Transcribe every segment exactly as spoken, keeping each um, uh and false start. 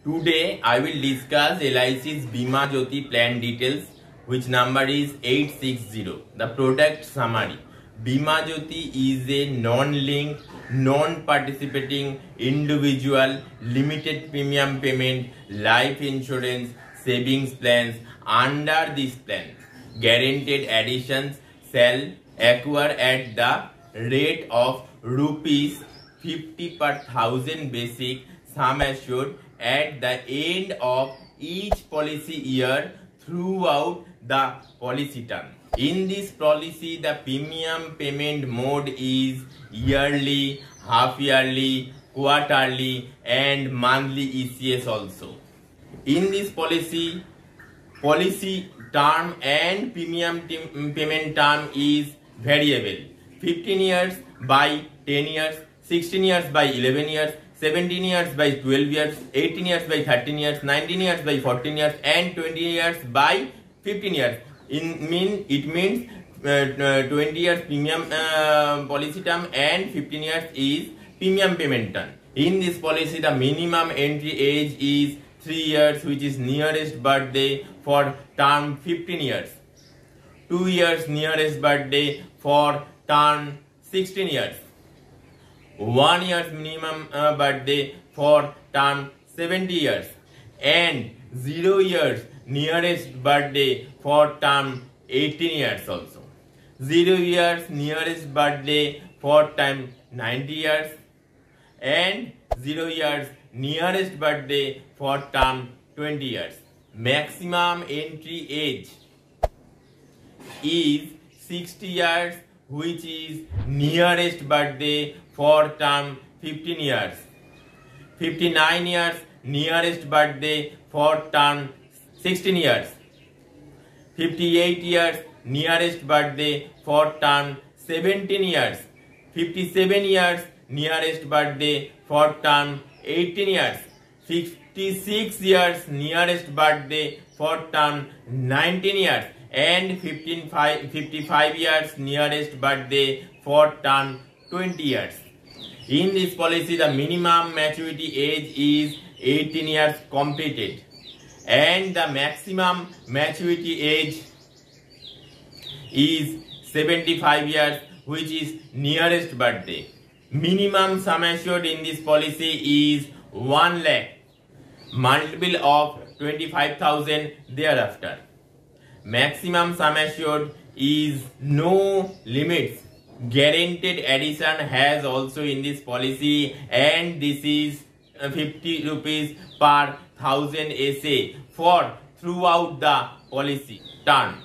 Today I will discuss L I C's Bima Jyoti plan details, which number is eight sixty. The product summary. Bima Jyoti is a non-linked, non-participating, individual, limited premium payment life insurance savings plans. Under this plan, guaranteed additions shall occur at the rate of rupees fifty per thousand basic sum assured at the end of each policy year throughout the policy term. In this policy, the premium payment mode is yearly, half yearly, quarterly and monthly E C S also. In this policy, policy term and premium payment term is variable. fifteen years by ten years, sixteen years by eleven years, seventeen years by twelve years, eighteen years by thirteen years, nineteen years by fourteen years and twenty years by fifteen years. In mean it means uh, twenty years premium uh, policy term and fifteen years is premium payment term. In this policy, the minimum entry age is three years, which is nearest birthday for term fifteen years. two years nearest birthday for term sixteen years. one year's minimum uh, birthday for term seventy years and zero years nearest birthday for term eighteen years also. zero years nearest birthday for term ninety years and zero years nearest birthday for term twenty years. Maximum entry age is sixty years, which is nearest birthday for term fifteen years. fifty-nine years nearest birthday for term sixteen years. fifty-eight years nearest birthday for term seventeen years. fifty-seven years nearest birthday for term eighteen years. fifty-six years nearest birthday for term nineteen years and fifty-five years nearest birthday for term twenty years. In this policy, the minimum maturity age is eighteen years completed and the maximum maturity age is seventy-five years, which is nearest birthday. Minimum sum assured in this policy is one lakh, multiple of twenty-five thousand thereafter. Maximum sum assured is no limits. Guaranteed addition has also in this policy, and this is fifty rupees per thousand S A for throughout the policy term.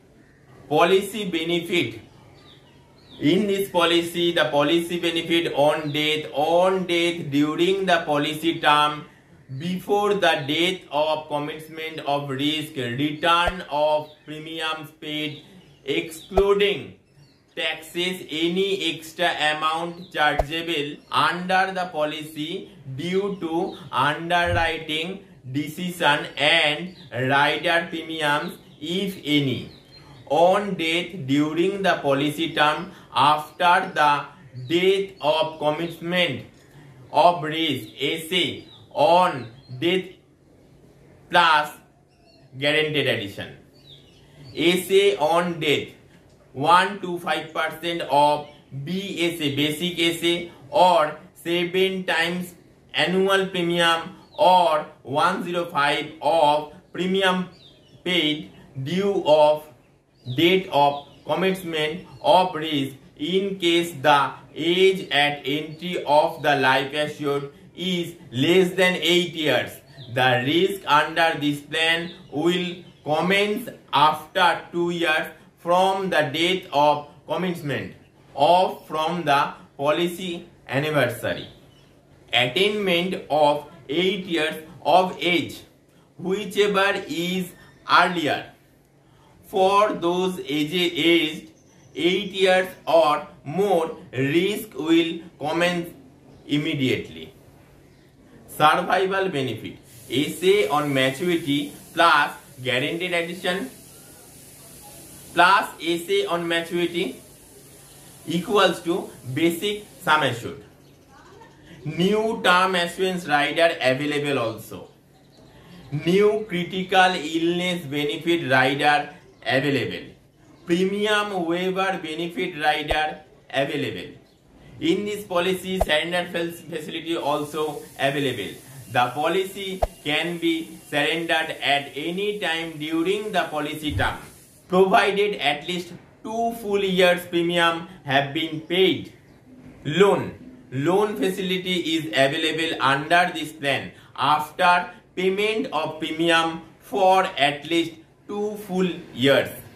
Policy benefit. In this policy, the policy benefit on death, on death during the policy term, before the date of commencement of risk, return of premiums paid, excluding taxes, any extra amount chargeable under the policy due to underwriting decision and rider premiums, if any, on death during the policy term after the date of commencement of risk, S A on death plus guaranteed addition. S A on death one to five percent of B S A, basic S A, or seven times annual premium or one hundred five of premium paid due of date of commencement of risk in case the age at entry of the life assured is less than eight years. The risk under this plan will commence after two years from the date of commencement or from the policy anniversary. Attainment of eight years of age, whichever is earlier. For those age, aged eight years or more, risk will commence immediately. Survival benefit. S A on maturity plus guaranteed addition plus S A on maturity equals to basic sum assured. New term assurance rider available also. New critical illness benefit rider available. Premium waiver benefit rider available. In this policy, surrender facility also available. The policy can be surrendered at any time during the policy term, provided at least two full years premium have been paid. Loan. Loan facility is available under this plan after payment of premium for at least two full years.